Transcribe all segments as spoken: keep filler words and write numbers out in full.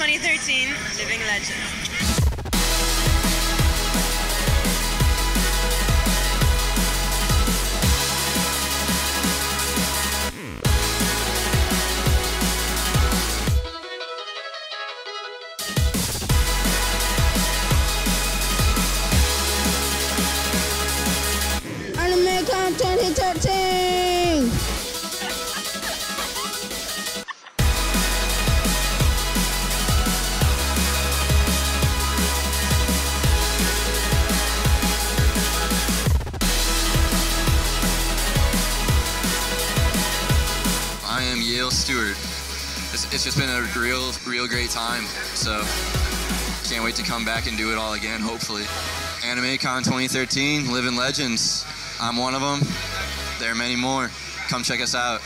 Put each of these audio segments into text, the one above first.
twenty thirteen Living Legends. AnimeKon twenty thirteen! I am Yale Stewart. It's, it's just been a real, real great time. So can't wait to come back and do it all again, hopefully. AnimeKon twenty thirteen, Living Legends. I'm one of them. There are many more. Come check us out.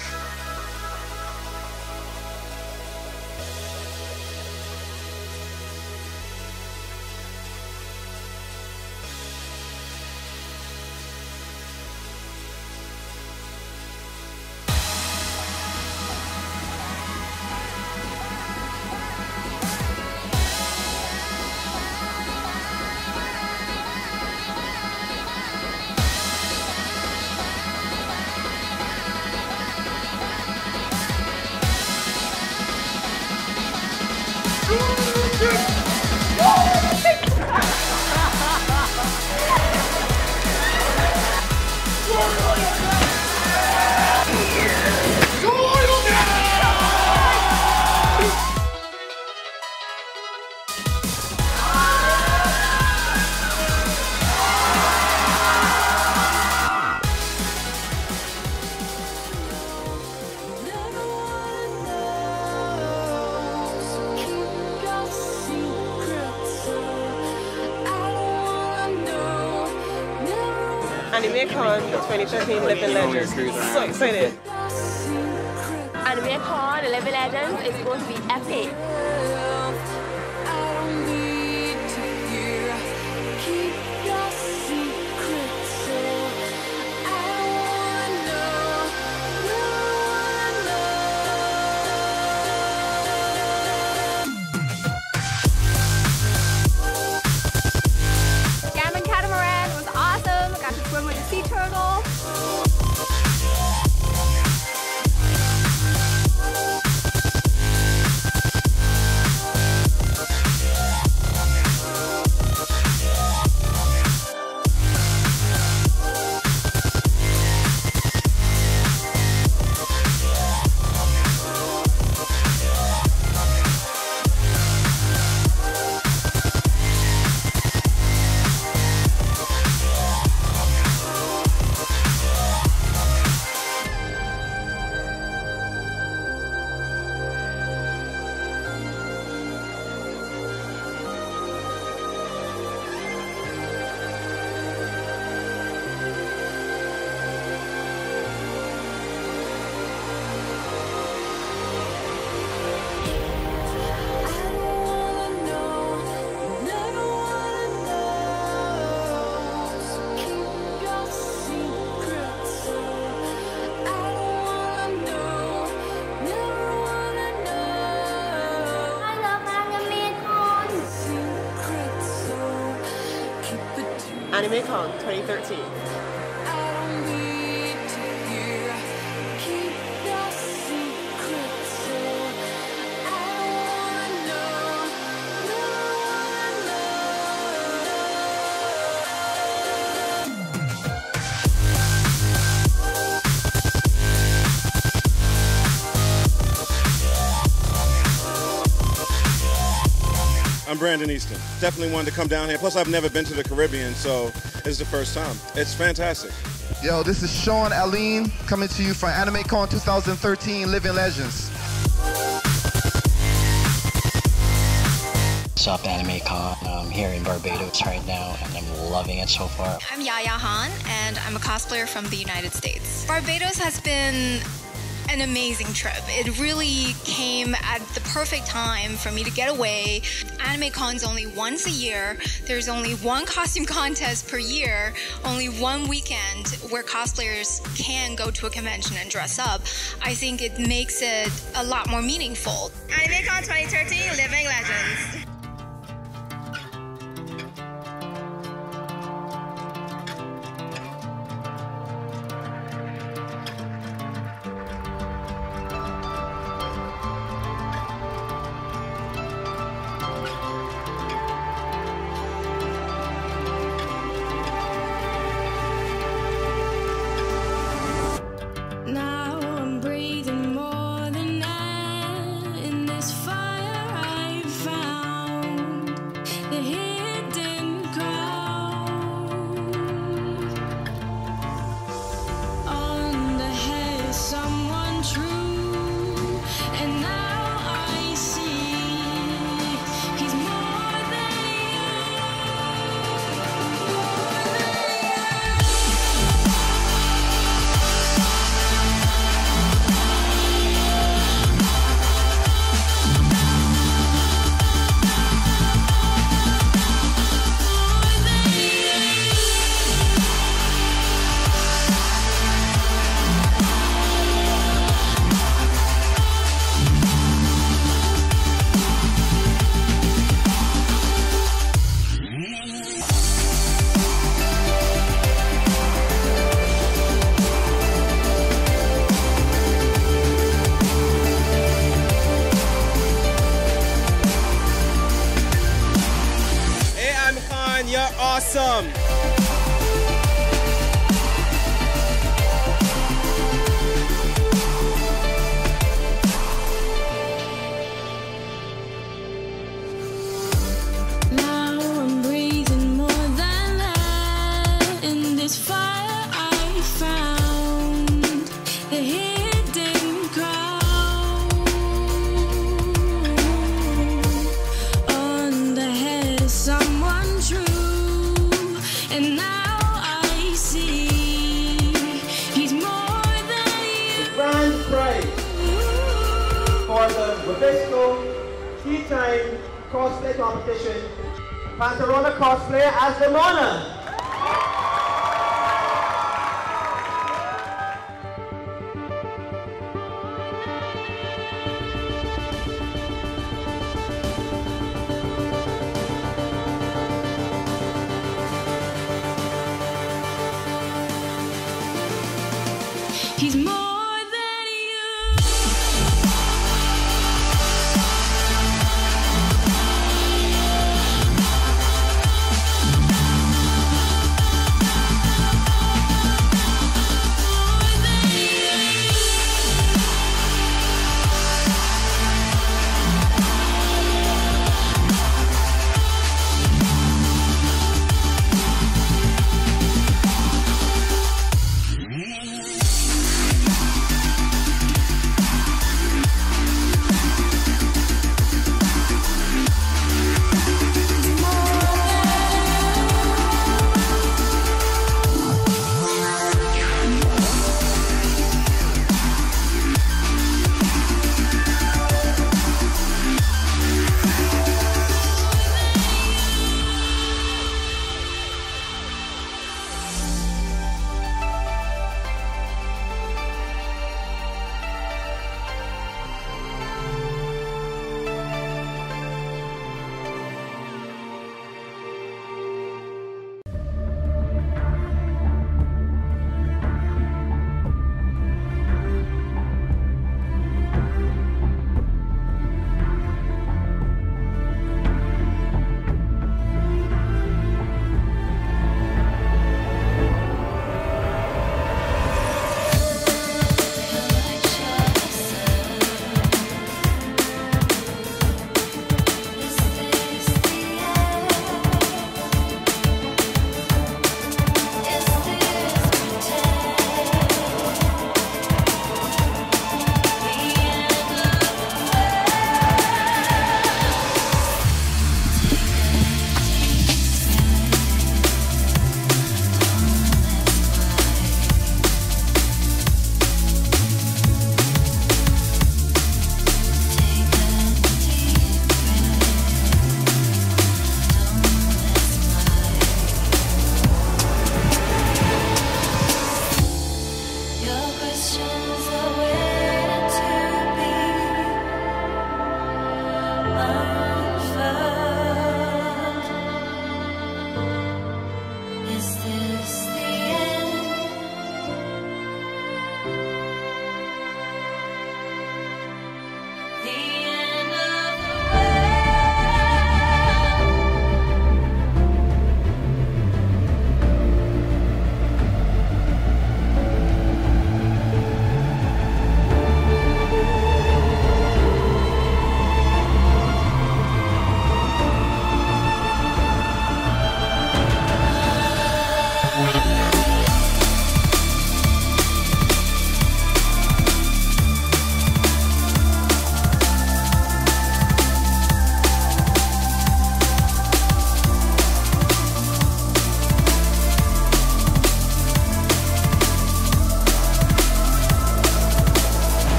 AnimeKon twenty thirteen Living Legends. So excited. AnimeKon Living Legends is going to be epic. Sea turtle. AnimeKon twenty thirteen. I'm Brandon Easton. Definitely wanted to come down here. Plus, I've never been to the Caribbean, so it's the first time. It's fantastic. Yo, this is Sean Aline coming to you from AnimeKon twenty thirteen Living Legends. What's up, AnimeKon? I'm here in Barbados right now, and I'm loving it so far. I'm Yaya Han, and I'm a cosplayer from the United States. Barbados has been an amazing trip. It really came at the perfect time for me to get away. AnimeKon's only once a year. There's only one costume contest per year, only one weekend where cosplayers can go to a convention and dress up. I think it makes it a lot more meaningful. AnimeKon twenty thirteen, Living Legends. Now I'm breathing more than air in this fire I found, the hidden crowd. On the head is someone true, and now I see he's more than Hey, AnimeKon, you're awesome. Now I'm breathing more than air in this fire I found, the hidden crowd. On the head is someone true, and now I see he's more than you. Grand prize for the Webisto three-time cosplay competition. Pantarona cosplayer as the Mona. He's more